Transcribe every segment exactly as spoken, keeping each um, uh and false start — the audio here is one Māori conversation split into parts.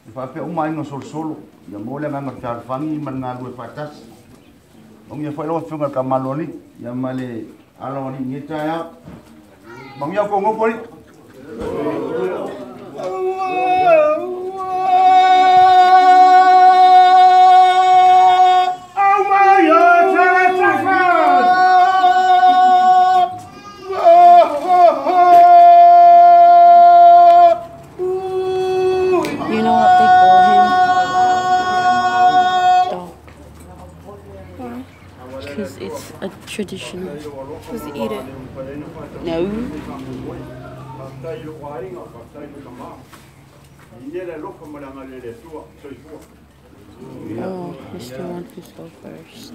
Fa pe uma inga sol solo. Ya mo le nganga tar fangi man ngalu patas. Ong ya fa lo funga kamaloli ya male aloni ngita ya. Bang ya ko ngopoli. Traditional. Does he eat it? No. Oh, Mister wants to go first.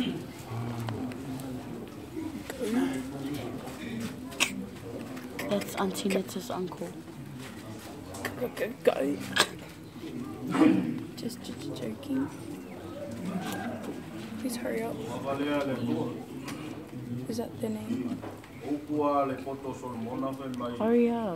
That's Auntie Netta's uncle. Okay, go. Just, just joking. Please hurry up. Is that the name? Hurry up.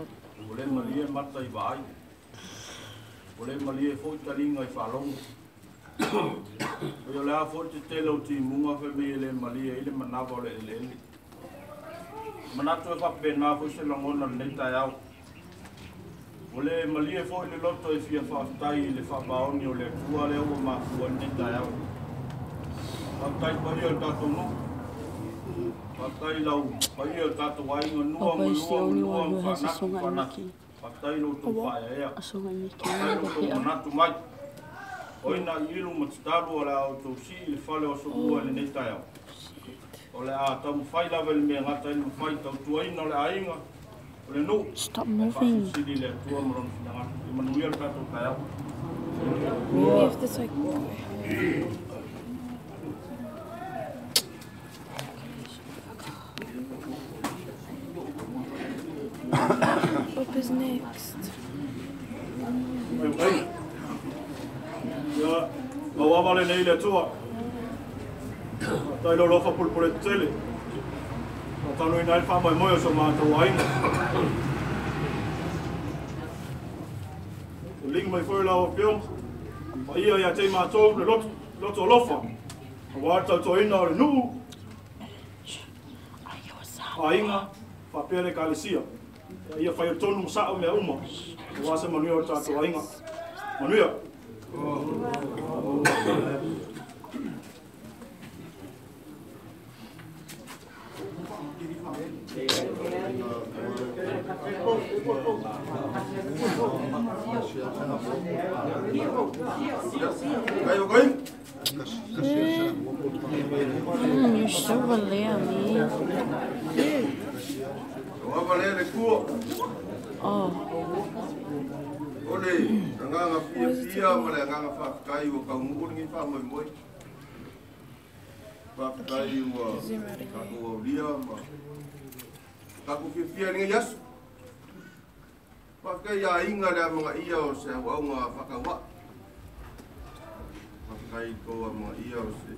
Ole malie fo le lotto e fia fa tai le fa baoni o le tua le o ma fu neta ya. Fa tai pa io tato no. Fa tai lau pa io tato wai no no Papa is the only no one who fa has a na song fa at na. Mickey. Fa tai lo to fa ya. A song at Mickey. Ko na tu mai. Oi na ilu matstalu ala o to si le fa le o so o le neta ya. Ole a tamu fai la vel me ngata ni fai tau tuai no le ainga. Stop moving. Maybe if this like why? What is next? Ja, ma vale neile tua. Tai lo lo fa pul pul tele. Tanu ina fa mai moyo so ma to ainga. Ling mai foi la o pio. Ia ia te ma to le lot lot o lofa. Wa ta to ina le nu. Ainga fa pere kalisia. Ia fa tonu sa o me uma. Wa se manuia ta to ainga. Manuia. Mm, you're so Valeri. Oh. Ole, nganga pia pia mole nganga fa kai o ka ngur ngi fa mo mo. Fa kai o ka o dia ma. Ka ku pia pia ngi yas. Fa kai ya inga da mga ia o se wa nga fa ka wa. Fa kai ko mga ia o se.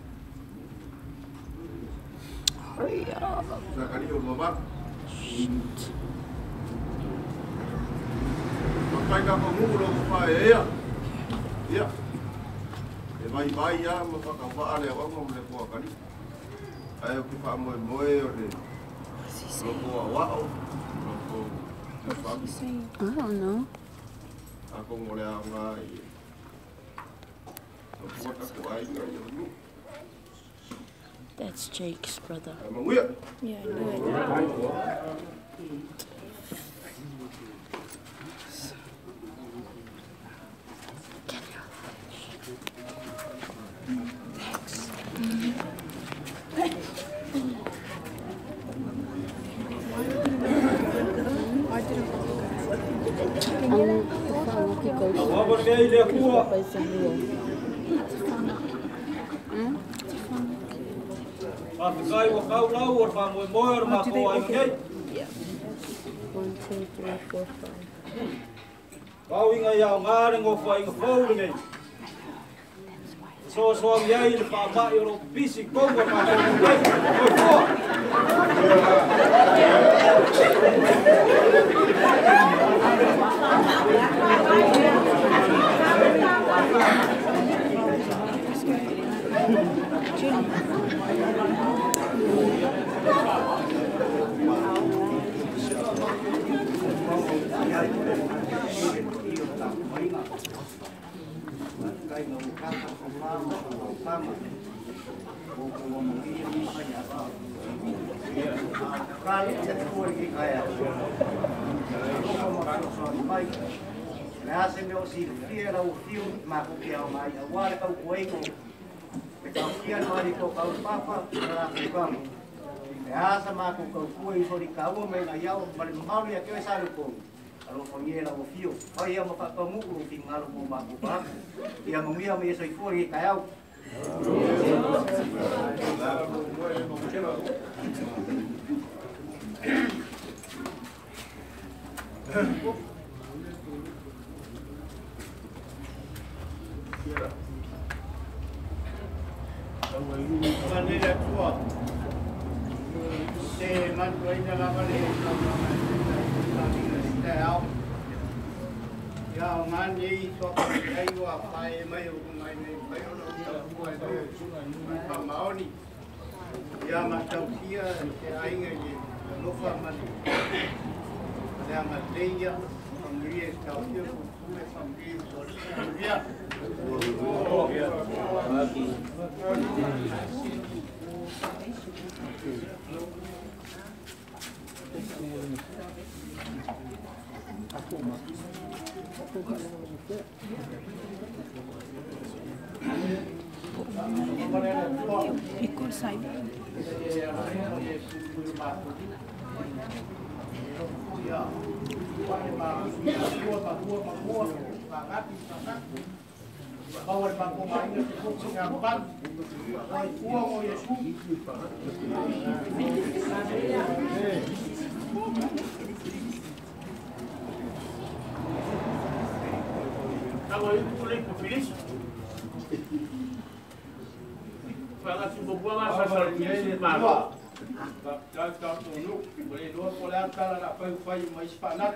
Hurry up. Sa kali o baba. Kai ka ko ngur o fa ia. Ia. E vai vai ya ma fa ka wa ale wa mo le ko kali. Ai ku fa mo mo e o le. So ko wa o. I don't know. Ako ngole nga i. That's Jake's brother. Yeah, I knew it. Afgai wa kau lau or fa mo mo or ma ko ai ngai. One, two, three, four, five. Kau inga ya ngare ngo fa inga fo ngai. So so ya il fa ba yo bisi ko wa ma ko ngai. Ko fo. kai no kaka mama mama buku mungkin banyak kali cetur ki kaya Nasa meu silfira o fio makukia mai awal kau kuengo kau kian mari kau kau papa na kau Nasa maku kau kueng sori kau mai na yau mal mau ya ke salu ko alo fongiela o fio ai ia mapa kau mu u tinggal ko maku pa ia mumia me soi fori kayau Manera tua, te manto ainda la manera, ya mani so ai wa pai mai o mai mai pai o no tua e maoni, ya mataukia te ainga ye no fa mani, ya mateia, familia taukia com familia familia Ikut saya. Bawal pa kumain ng tukok sa ngapan. Ay, kuha mo Yesu. Ako yung tuloy po, Pilis. Para sinubuan sa sarili si Maro. Dahil ka tulog, boleh doon po lang ka na napay-upay yung mais panat.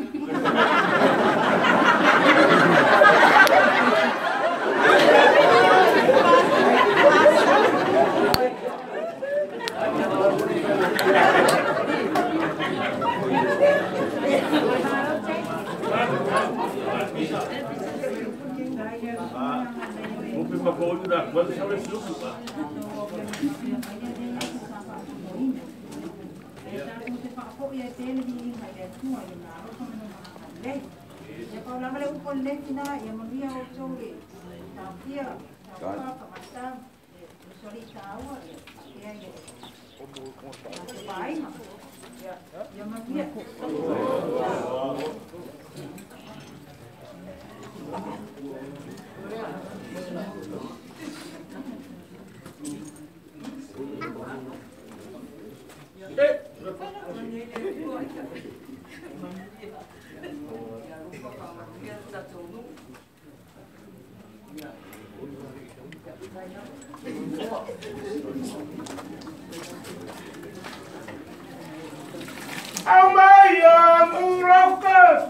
Mungkin makuha nyo na. Wala siya may suko ba? Amaya Murakas.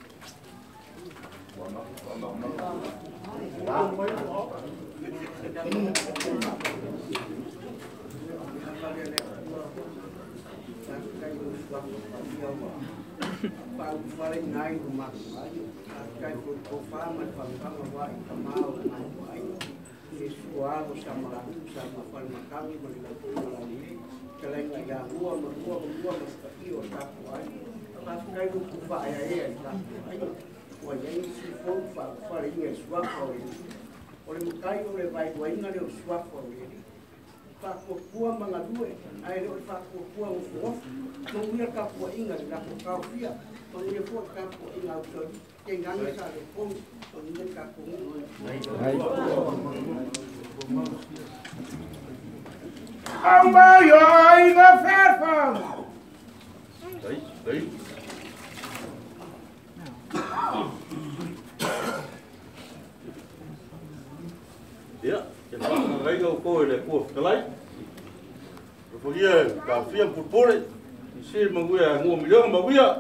Paling naik rumah ayu, kait berkofaman pangkang wa ikamau ayu, sesuatu sama lagu sama palmakami melalui kelain lagi gua mertua mertua mesti otak ayu, tapi kait berkofa ayah ayah ayu, wajah si kofa paling sesuatu ini, oleh mukai oleh baik wajah ada sesuatu ini. Pak Pua mengadui, air Pak Pua ufuaf, mengunyah kapua ingat kapua kafia, mengunyah fuak kapua ingat jadi, jangan misalnya pun mengunyah kapua. Amba ya ingat fairfam. Đấy, đấy. Dạ, cái bạn lấy câu coi là cuộc cái lấy. Rồi bây cả phiên phụt phốt đấy, xin mà vui à, ngủ một giấc mà vui à.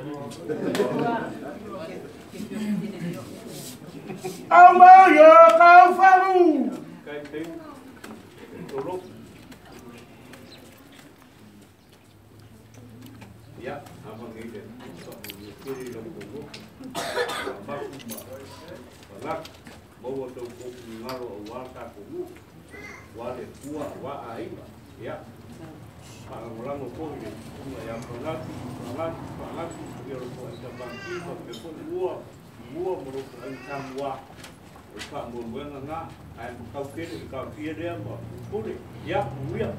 Ông bao giờ cao pha lu? Cái tính, đồ lúc. Dạ, abang nghĩ đến, chọn một cái đi đồng hồ lúc, bắt mà, lắc. mau tau koku ngaro o wā kākou wā le kua wā aiwa ia whaangolango kohi le kunga ia whanaki whanaki whanaki ia roko ai ka banki ma pe koni ua ua mo roko ai tamua o ka mo ruenga ngā ai mo kau kere i kau kia rea ma pure ia uia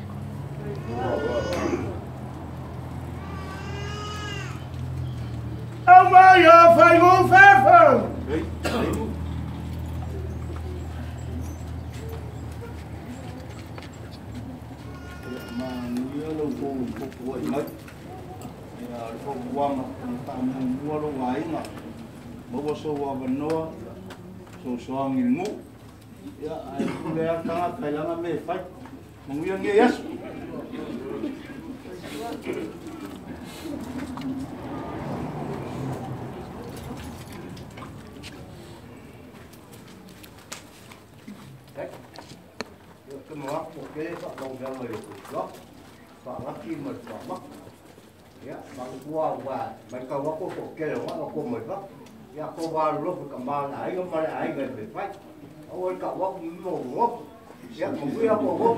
Ama ia whai mo whewhau! Hei, hei mo mà nhiều lâu cô cô quậy mất cô quăng tạm mua lâu gái mà bố bố số vào bên nó số số nghìn ngũ ya ai cũng lẽ cả cái là mẹ phải mong yêu nghe yes cái món một cái bắt đầu ra người đó và nó khi mình còn mất ya bằng qua và mình cầu có một cái là nó có mình đó ya có ba lúc cầm ba lại cái ba lại người bị phát ôi cậu có một ngốc ya cũng biết có ngốc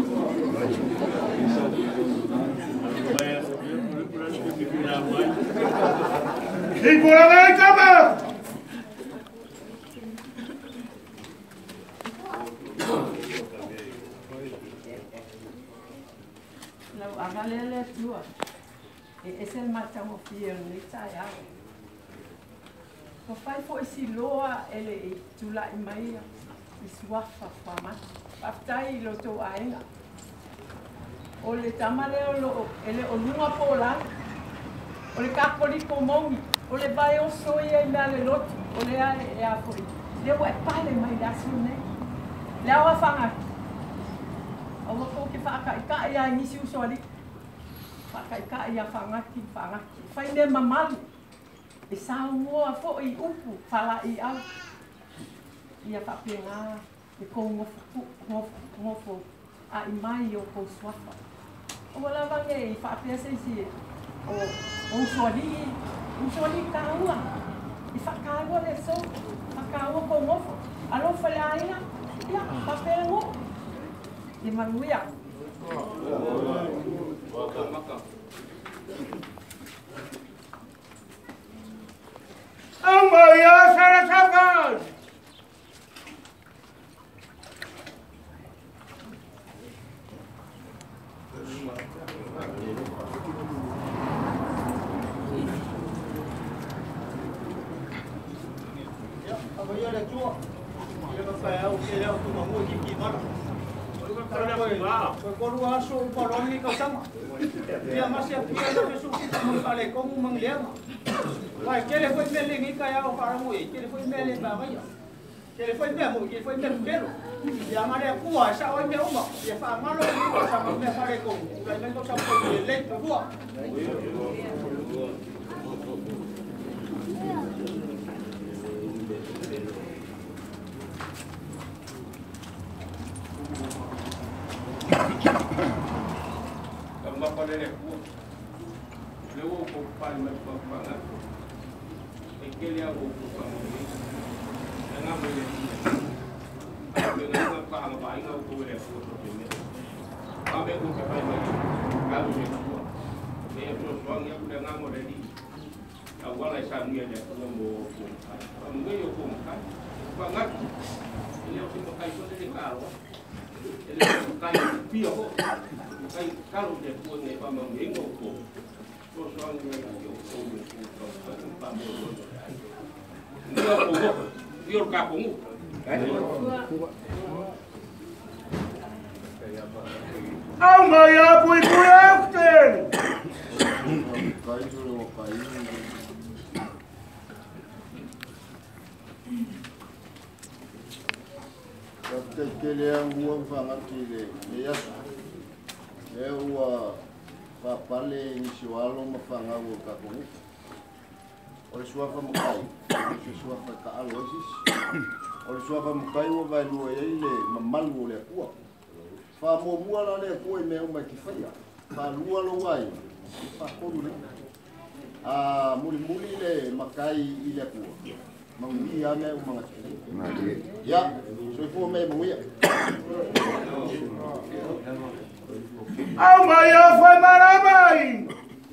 Đi của nó lên cấp à! Lau agalele tua. Es el matamo fiel ni taya. Ko fai fo isi loa ele i tula i mai i suafa fama. Paftai lo to ainga. O le tamale o lo ele o lunga pola. O le kapoli ko mongi. O le vai o soia i le loti. O le a e a foi. Le wa pale mai da sune. Le awa fanga. O ko ke fa ka ka ia ni si usoli. Fa ka ka ia fanga ki fanga. Fai le mamalu. E sa ngoa fo i upu fala i au. Ia fa penga e ko ngofo ngofo ngofo a i mai o ko swafa. O wala vange i fa pesa si o o soli o soli kaua. I fa kaua le so. Fa kaua ko ngofo. Alo fala ia. Ia fa penga. Di manuia. Ama ia sarasakan! Apa ia dah cuak? Ia apa au ke lau tu mamu ki ki mana? Kau luar so kolon ni kau sama. Dia masih dia ada so kita mengkale kau menglihat. Wah, kele foi mele ni kaya o para mu, kele foi mele ba ba. Kele foi mele mu, kele foi mele kelo. Dia mare kuah sa oi me uma. Dia fa malo ni ko sama me pare ko. Lai men to sa ko le tu kuah. Gambar pada dia kuat. Lewo ko pai me pa pa na. E ke le abo ko pa ni. Na me le. Ke na na pa ma pai na ko le ko to ni. Pa me ko ka pai me. Ka lu ni ko. E ko swang ya ku na mo le di. Awal ai sa mi le ko mo ko. Pa mo yo ko ka. Pa ngat. Ele o ko kai ko de ka ro. Ele ko kai pio ko. Kai kalau dia pun ni pa mo ngo ko. Ko swang ni yo ko mo ko pa mo lo. Dia ko dia ka ko mu. Ama ia pui pui akten! cái rồi cái cái cái liang uang fangat kile ya ya ua pa pale ni siwalo mafanga wo ka ko ore suafa makai ore suafa ka alosis ore suafa makai wo vai lu ele mamalu le ua fa mo mua la le ko me o mai kifaya fa lua lo wai fa ko lu a muli muli le makai ile ua Manguia me mga. Ya, so fu me manguia. Au mai a foi marabai.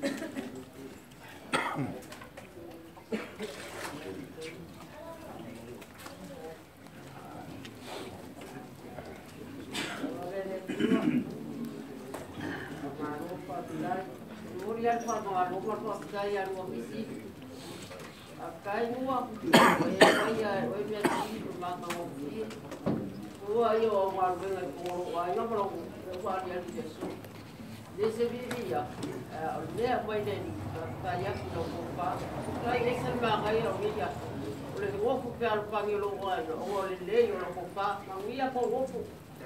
Murian quando a roupa posso ganhar uma visita. A cainua, vai a oi minha filha, mata um filho. O aí o mar vem com o aí não para o mar de Jesus. Desse vivia, a minha mãe dele, a ia com o pai. Aí esse mar aí o minha. O le gofu pe al pangelo o o le le o o pai, não ia com o gofu.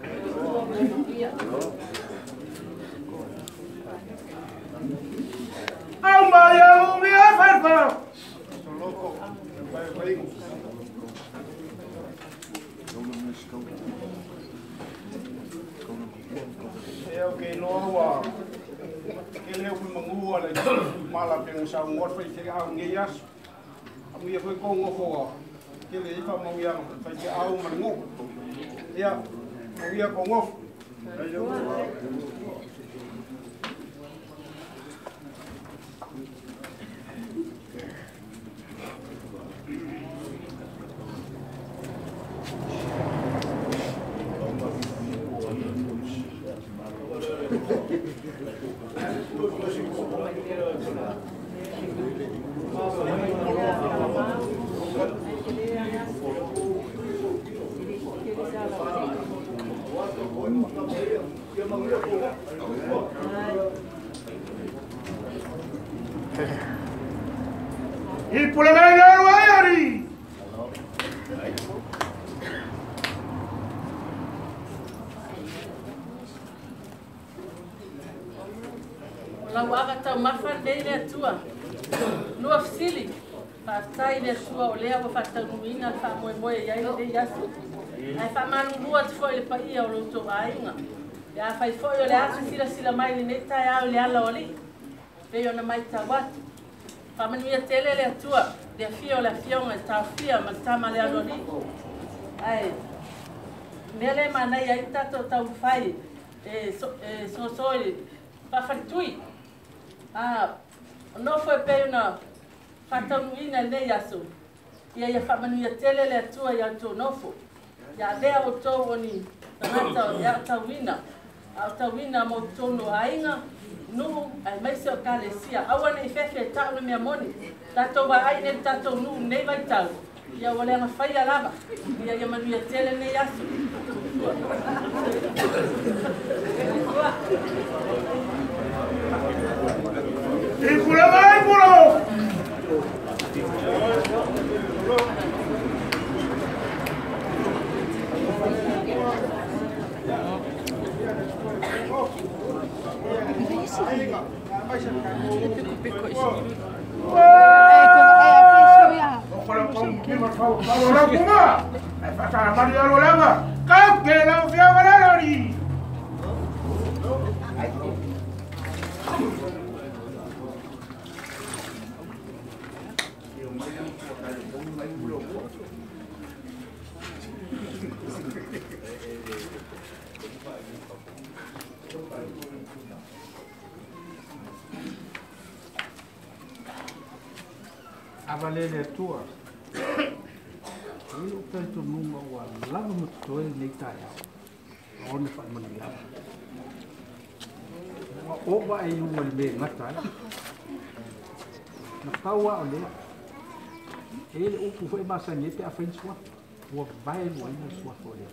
Au mai a umi a farfa. Loco, vai vai. É o que loa. Ele é o mangua le mala pe sa ngot foi se au ngias. Amu ia foi con ngofo. Que le fa mau ia fa se au mangu. Ia, mau ia con ngofo. Y por la gana no hay ari. La waga tau mafa nei le atua. Lua fisili. Whātai le atua o lea wa whātaunuina le wha moe moe iai le yasu. Ai wha manu lua te foi le paia o loto ainga. Ia whai foi o le asu sila sila mai le netai au le ala o li. Pei ona mai tawatu. Wha manuia tele le atua. Le fia o le fionga e tau fia ma tama le alo li. Ai. Mea le manai ai tato tau whai. E so soi. Whawharitui. Ah, no foi pei na whātaunuina nei asu. Ia ia whamanuia tele le atua ia tō nofo. Ia lea o tō oni tangata o ia tauina. Au tauina mo tono ainga. Nu, ai mai se o kalesia. Awa nei fefe e tau na mea moni. Tato wa ai nei tato nu nei vai tau. Ia wale anga whaia lava. Ia ia manuia tele nei asu. Y por la mai puro. Avalele atua. Ele o tanto numa o lava muito dois nem tá já. Onde faz manuia. O vai o ele ngata. Na taua ole. Ele o foi basane pe a frente sua. O vai o ele sua folha.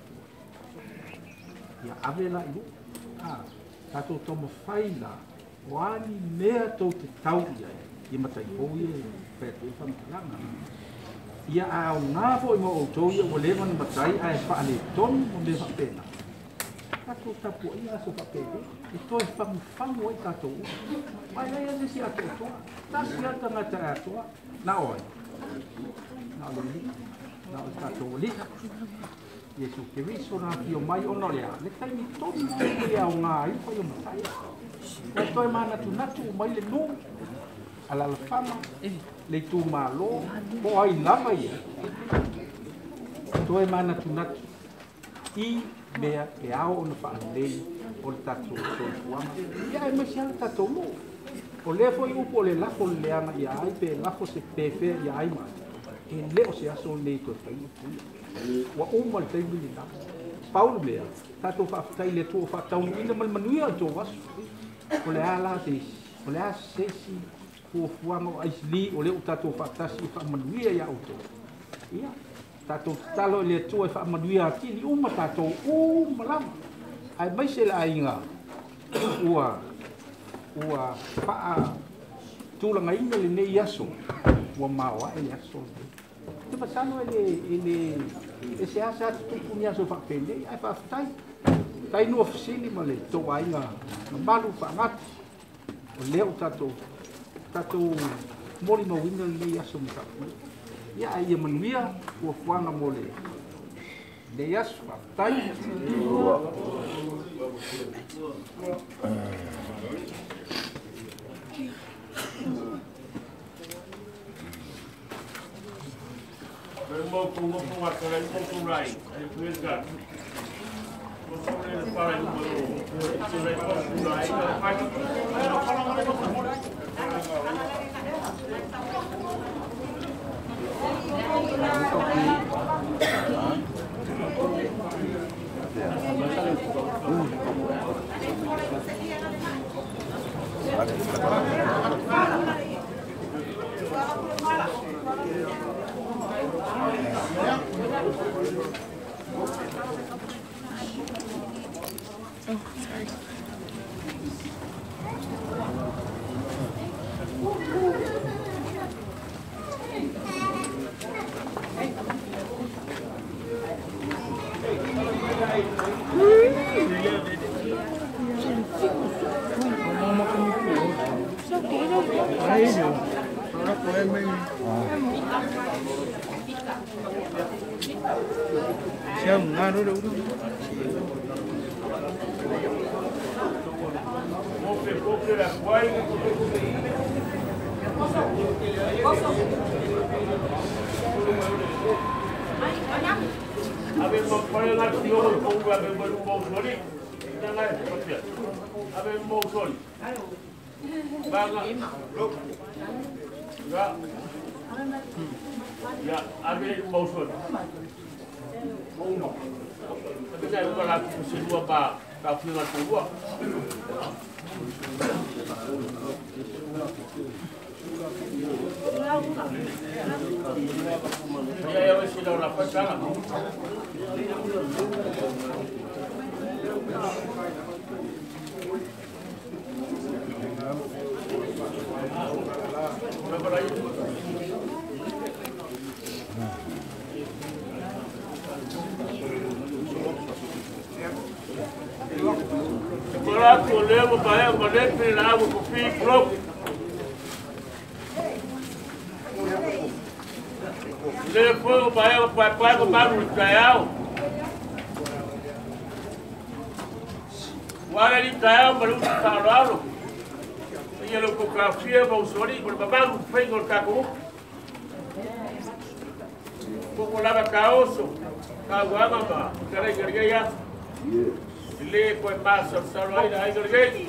Ya avela iu. Ah, tato tomo faila. O ani mea to te tau ia. Ia matai hoi petu e whamitanga. Ia au ngā fo i mo o tau ia o lewan matai ai whaale ton o me whapena. Tato tapu ia so whapene. I toi whamuwhangu ai tato u. Mai ai ane si ato toa. Tasi ata ngata atoa. Na oi. Na oi li. Na oi tato li. Iesu ke riso na ki o mai ono lea. Le taimi tonu i au ngā i whai o matai. Kei toi mana tu natu o mai le nungu. Ala la fama, le tu malo po ai lava ia toe mana tunatu i mea e ao ona whaanei o le tatou soifuama. Ia e masiala tatou mo. O lea foi upo o le lafo le leanga ia ai pe lafo se pewhea ia ai ma. E leo se aso nei toi whaini pui. Wa uma le teimu ni na. Paulu mea, tatou whaafutai le tua whaataunu ina malmanuia o tō wasu. O le ala te isi. O le a sesi fuafuanga o aisili o leo tatou whaatasi i whaamanuia ia o tō. Ia. Tatou talo le tua fa maduia kili uma tatou uma lama ai mai se la inga ua ua fa tulanga ina le nei aso ua mawa e aso te pasano ele ele ese asa tu punya so fa pende ai fa tai tai no ofisini male to wainga na malu fa ngat o leo tatou tatou mori no winga le nei aso mta ia ia manuia ua fuanga mo le le aso tai Mo ko mo ko wa kala ko ko rai e puel ga ko so le para no ko le ko ko rai Siang ngano do. Mofe mofe la kwai. Ave mo kwai la tio ko ko ave mo mo soli. Nana e papia. Ave mo soli. Banga. Ya. Ya, ave mo soli. Uno. Tapi saya bukan lagi mesin dua pak, tapi lagi dua. Ya ya masih dah dapat sangat. Berapa lagi? Agora que eu levo para ela, quando ele tem água com o filho próprio. Levo para ela, para pai, para pai, para Israel. Agora ele Israel, para o Israel. E ele com o café, para o sori, para o papai, para o feio, para o cacu. Pouco lava caoço, caguama, para o cara que ele ia. Ele foi massa, só aí aí dormir.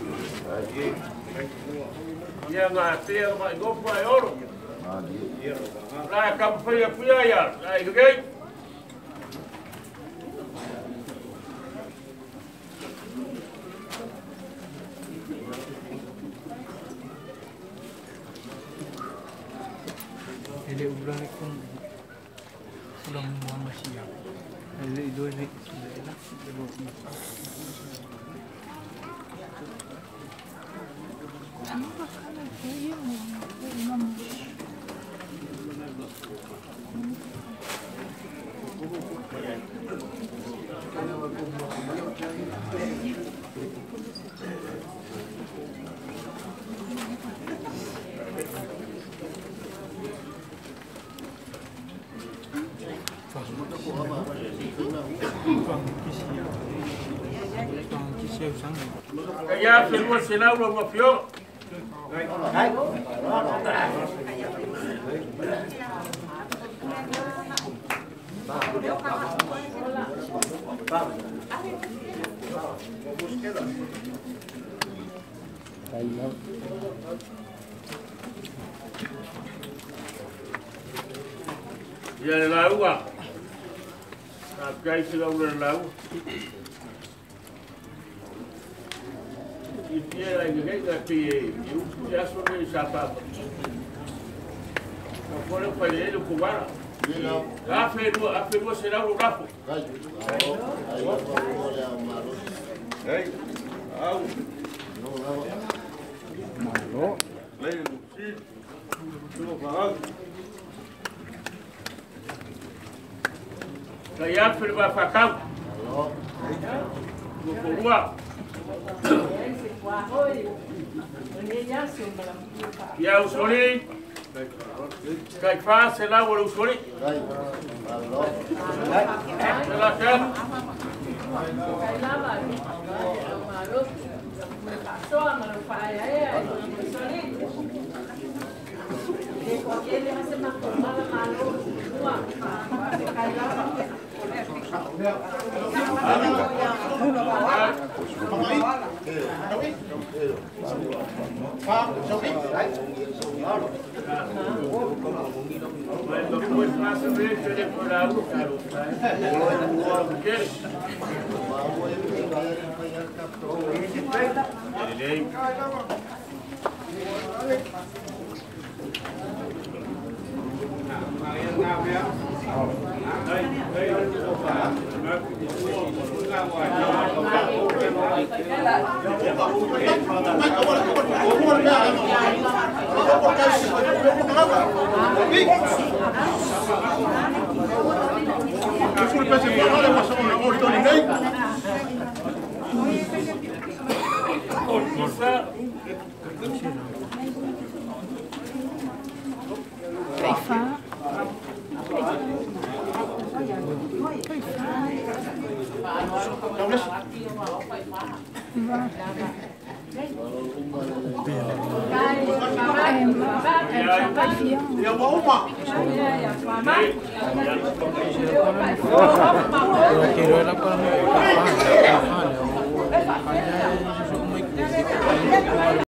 E a matéria vai go para ouro. Lá a campo foi a puia aí dormir. Ele ulang com ulang mama siap. Ele dois vezes sudah Ya, firmó el Senado, lo mafió. Ia le lau a. Ka kai se lau le lau. I pia la ngai ka pia i u ya so ni sa pa. Ka pole pa le le ku bara. Ka fe do a fe do se la ru rapo. Ei. Au. Malo. Lei si. Tu va. Kaya firma fakam. Bukurua. Ya usoni. Kai fa se la wala usoni. Se la kan. Kai la ba. Malo. So amaro fa ya ya usoni. De cualquier le hace más malo malo. Kai la ba. Quiero la para